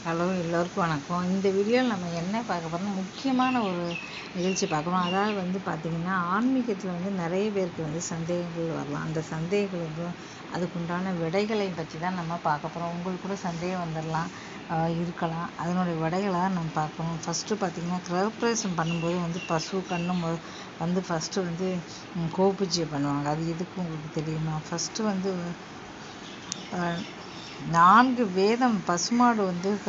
Hello, எல்லோருக்கும் வணக்கம். இந்த வீடியோவில் நம்ம என்ன பார்க்க போகிறோம்னா, முக்கியமான ஒரு நிகழ்ச்சி பார்க்குறோம். அதாவது பார்த்திங்கன்னா, ஆன்மீகத்தில் நிறைய பேருக்கு சந்தேகங்கள் வரலாம். அந்த சந்தேகங்கள் அதுக்குண்டான விடைகளை பற்றி தான் நம்ம பார்க்க போகிறோம். உங்களுக்கு கூட சந்தேகம் வந்துடலாம், இருக்கலாம். அதனுடைய விடைகளை தான் நம்ம பார்க்கணும். ஃபஸ்ட்டு பார்த்திங்கன்னா, கிரகப்பிரவேசம் பண்ணும்போது பசு கண்ணு ஃபஸ்ட்டு கோபூஜை பண்ணுவாங்க. அது எதுக்கு உங்களுக்கு தெரியுமா? ஃபஸ்ட்டு 4 வேதம் பசுமாடு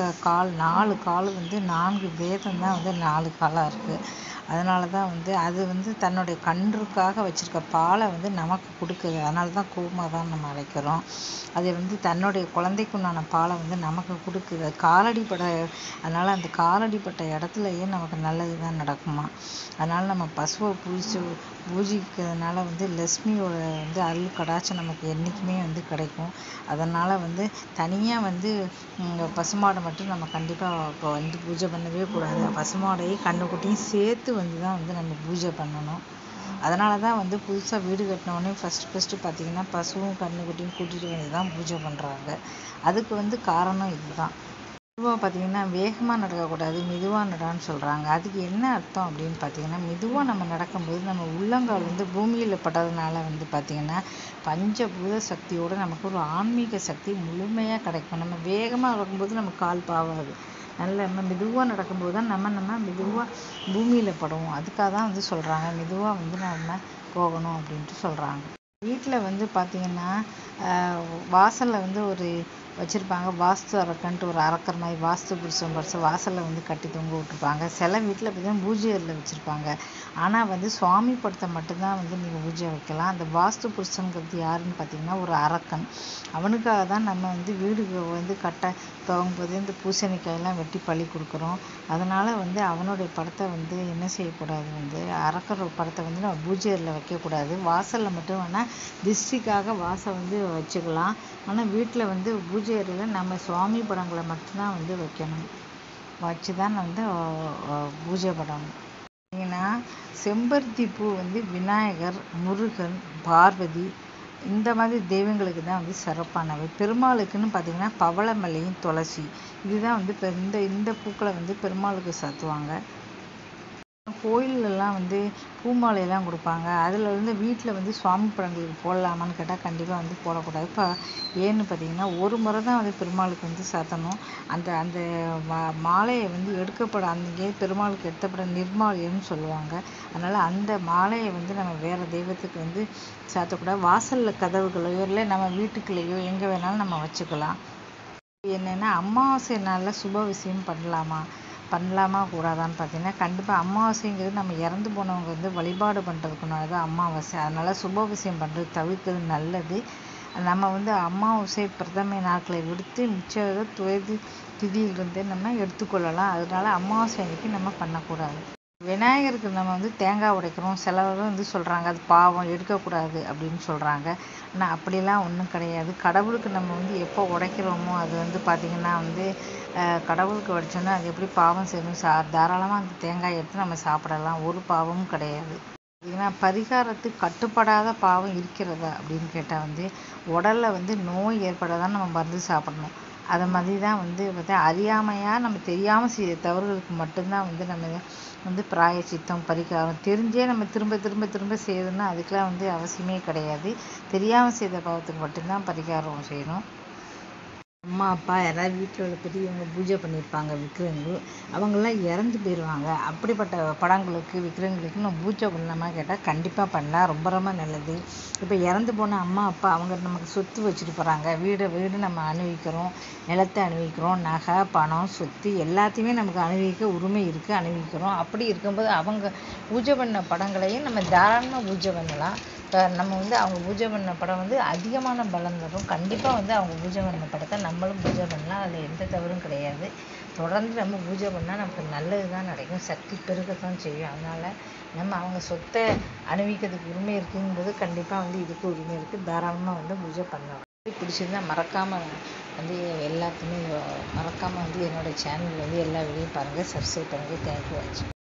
4 கால் 4 வேதம் தான் 4 காலாக இருக்குது. அதனால தான் அது தன்னுடைய கன்றுக்காக வச்சுருக்க பாலை நமக்கு கொடுக்குது. அதனால தான் கோமாதான் நம்ம அழைக்கிறோம். அது தன்னுடைய குழந்தைக்குண்டான பாலை நமக்கு கொடுக்குது. அது காலடிப்பட, அதனால் அந்த காலடிப்பட்ட இடத்துலையே நமக்கு நல்லது தான் நடக்குமா. அதனால் நம்ம பசுவை பூஜிக்கிறதுனால லட்சுமியோட அருள் கடாட்சம் நமக்கு என்றைக்குமே கிடைக்கும். அதனால் தனியாக பசுமாடை மட்டும் நம்ம கண்டிப்பாக இப்போ பூஜை பண்ணவே கூடாது. பசுமாடையும் கன்றுக்குட்டியும் சேர்த்து தான் நம்ம பூஜை பண்ணணும். அதனால தான் புதுசாக வீடு கட்டினோடனே ஃபஸ்ட்டு பார்த்திங்கன்னா பசுவும் கன்றுக்குட்டியும் கூட்டிகிட்டு தான் பூஜை பண்ணுறாங்க. அதுக்கு காரணம் இதுதான். மெதுவாக பார்த்திங்கன்னா வேகமாக நடக்கக்கூடாது, மெதுவாக நடான்னு சொல்கிறாங்க. அதுக்கு என்ன அர்த்தம் அப்படின்னு பார்த்திங்கன்னா, மெதுவாக நம்ம நடக்கும்போது நம்ம உள்ளங்கால் பூமியில் பட்டதுனால பார்த்திங்கன்னா பஞ்சபூத சக்தியோடு நமக்கு ஒரு ஆன்மீக சக்தி முழுமையாக கிடைக்கும். நம்ம வேகமாக நடக்கும்போது நம்ம கால் பாவாது. நம்ம மெதுவாக நடக்கும்போது தான் நம்ம மெதுவாக பூமியில் படுவோம். அதுக்காக தான் சொல்கிறாங்க மெதுவாக நம்ம போகணும் அப்படின்ட்டு சொல்கிறாங்க. வீட்டில் பார்த்திங்கன்னா வாசலில் ஒரு வச்சுருப்பாங்க. வாஸ்து அரக்கன்ட்டு ஒரு அரக்கிற மாதிரி வாஸ்து புருஷன் வாசலில் கட்டி தொங்க விட்டுருப்பாங்க. சில வீட்டில் பார்த்திங்கன்னா பூஜை அறையில் வச்சுருப்பாங்க. ஆனால் சுவாமி படத்தை மட்டும்தான் நீங்கள் பூஜை வைக்கலாம். அந்த வாஸ்து புருஷனுங்கிறது யாருன்னு பார்த்திங்கன்னா ஒரு அரக்கன். அவனுக்காக தான் நம்ம வீடு கட்ட துவங்கும்போது இந்த பூசணிக்காயெல்லாம் வெட்டி பழி கொடுக்குறோம். அதனால் அவனுடைய படத்தை என்ன செய்யக்கூடாது, அரக்கர் படத்தை நம்ம பூஜை அறையில் வைக்கக்கூடாது. வாசலில் மட்டும் வேணால் திஷ்டிக்காக வாசல் வச்சுக்கலாம். ஆனால் வீட்டில் பூஜை அறையில் நம்ம சுவாமி படங்களை மட்டும்தான் வைக்கணும். வச்சு தான் பூஜை பண்ணணும். பார்த்தீங்கன்னா செம்பருத்தி பூ விநாயகர், முருகன், பார்வதி இந்த மாதிரி தெய்வங்களுக்கு தான் சிறப்பானவை. பெருமாளுக்குன்னு பார்த்திங்கன்னா பவளமல்லியும் துளசி இதுதான் இந்த பூக்களை பெருமாளுக்கு சாத்துவாங்க. கோயிலெல்லாம் பூமாலையெல்லாம் கொடுப்பாங்க. அதில் வீட்டில் சுவாமி படங்களுக்கு போடலாமான்னு கேட்டால் கண்டிப்பாக போடக்கூடாது. இப்போ ஏன்னு பார்த்தீங்கன்னா ஒரு முறை தான் பெருமாளுக்கு சாத்தணும். அந்த மாலையை எடுக்கப்பட அங்கேயே பெருமாளுக்கு எடுத்தப்பட நிர்மால்யம்னு சொல்லுவாங்க. அதனால் அந்த மாலையை நம்ம வேறு தெய்வத்துக்கு சாத்தக்கூடாது. வாசலில் கதவுகளையோ இல்லை நம்ம வீட்டுக்குள்ளேயோ எங்கே வேணாலும் நம்ம வச்சுக்கலாம். என்னென்னா அமாவாசை நாளில் சுப விஷயம் பண்ணலாமா கூடாதான்னு பார்த்தீங்கன்னா கண்டிப்பாக அமாவாசைங்கிறது நம்ம இறந்து போனவங்க வழிபாடு பண்ணுறதுக்குனால தான் அமாவாசை. அதனால் சுப விஷயம் பண்ணுறது தவிர்க்கிறது நல்லது. நம்ம அமாவாசை பிரதமை நாட்களை விடுத்து மிச்ச துயது திதியிலிருந்து நம்ம எடுத்துக்கொள்ளலாம். அதனால் அமாவாசை அன்னைக்கு நம்ம பண்ணக்கூடாது. விநாயகருக்கு நம்ம தேங்காய் உடைக்கிறோம். சிலர் சொல்கிறாங்க அது பாவம் எடுக்கக்கூடாது அப்படின்னு சொல்கிறாங்க. ஆனால் அப்படிலாம் ஒன்றும் கிடையாது. கடவுளுக்கு நம்ம எப்போ உடைக்கிறோமோ அது பார்த்திங்கன்னா கடவுளுக்கு உடைச்சோன்னா அது எப்படி பாவம் செய்யணும். தாராளமாக அந்த தேங்காய் எடுத்து நம்ம சாப்பிடலாம். ஒரு பாவமும் கிடையாது. பார்த்திங்கன்னா பரிகாரத்துக்கு கட்டுப்படாத பாவம் இருக்கிறதா அப்படின்னு கேட்டால் உடலில் நோய் ஏற்படாதான் நம்ம மருந்து சாப்பிடணும். அதை மாதிரி தான் அறியாமையாக நம்ம தெரியாமல் செய்ய தவறுகளுக்கு மட்டும்தான் நம்ம பிராயச்சித்தம் பரிகாரம் தெரிஞ்சே நம்ம திரும்ப திரும்ப திரும்ப செய்யறதுன்னா அதுக்கெலாம் அவசியமே கிடையாது. தெரியாமல் செய்த பாவத்துக்கு மட்டும்தான் பரிகாரம் செய்யணும். அம்மா அப்பா யாராவது வீட்டில் உள்ள பெரியவங்க பூஜை பண்ணியிருப்பாங்க விக்கிரகங்கள், அவங்களாம் இறந்து போயிடுவாங்க. அப்படிப்பட்ட படங்களுக்கு விக்கிரகங்களுக்கு நம்ம பூஜை பண்ணலாமா கேட்டால் கண்டிப்பாக பண்ணலாம். ரொம்ப ரொம்ப நல்லது. இப்போ இறந்து போன அம்மா அப்பா அவங்க நமக்கு சொத்து வச்சுட்டு போகிறாங்க. வீடு நம்ம அனுபவிக்கிறோம், நிலத்தை அனுபவிக்கிறோம், நகை பணம் சொத்து எல்லாத்தையுமே நமக்கு அனுபவிக்க உரிமை இருக்குது, அனுபவிக்கிறோம். அப்படி இருக்கும்போது அவங்க பூஜை பண்ண படங்களையும் நம்ம தாராளமாக பூஜை பண்ணலாம். இப்போ நம்ம அவங்க பூஜை பண்ண படம் அதிகமான பலன் தரும். கண்டிப்பாக அவங்க பூஜை பண்ண படத்தை நம்மளும் பூஜை பண்ணலாம். அதில் எந்த தவறும் கிடையாது. தொடர்ந்து நம்ம பூஜை பண்ணால் நமக்கு நல்லது தான் நடக்கும். சக்தி பெருகத்தான் செய்யும். அதனால் நம்ம அவங்க சொத்தை அனுபவிக்கிறதுக்கு உரிமை இருக்குங்கும்போது கண்டிப்பாக இதுக்கு உரிமை இருக்குது. தாராளமாக பூஜை பண்ணலாம். பிடிச்சிருந்தா மறக்காமல் எல்லாத்துக்குமே மறக்காமல் என்னோடய சேனல் எல்லா வீடியோவும் பாருங்கள், சப்ஸ்கிரைப் பண்ணுங்கள். தேங்க்யூ வாட்சிங்.